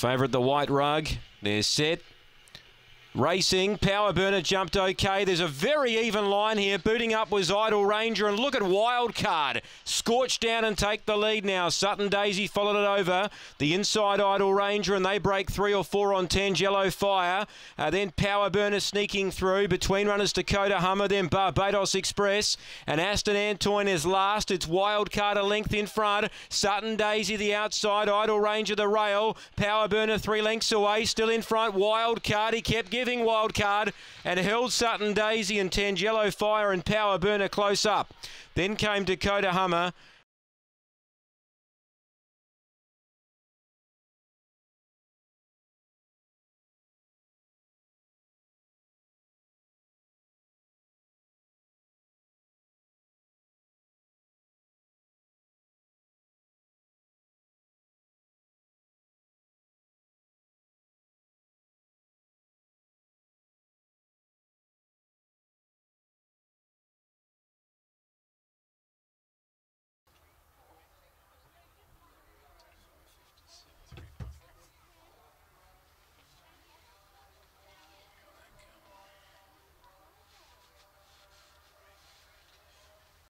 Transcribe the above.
Favourite the white rug. They're set. Racing, Power Burner jumped okay. There's a very even line here. Booting up was Idle Ranger, and look at Wildcard. Scorch down and take the lead now. Sutton Daisy followed it over. The inside Idle Ranger, and they break 3 or 4 on 10. Yellow Fire. Then Power Burner sneaking through. Between runners Dakota Hummer, then Barbados Express. And Aston Antoine is last. It's Wildcard a length in front. Sutton Daisy the outside. Idle Ranger the rail. Power Burner 3 lengths away. Still in front. Wildcard. He kept giving Wildcard and held Sutton Daisy and 10 Yellow Fire and Power Burner close up. Then came Dakota Hummer.